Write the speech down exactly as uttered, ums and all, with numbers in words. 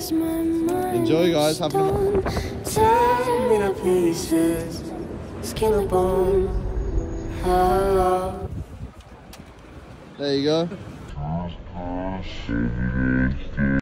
Enjoy, guys. Have fun. Tear me to pieces, skin and bone. There you go.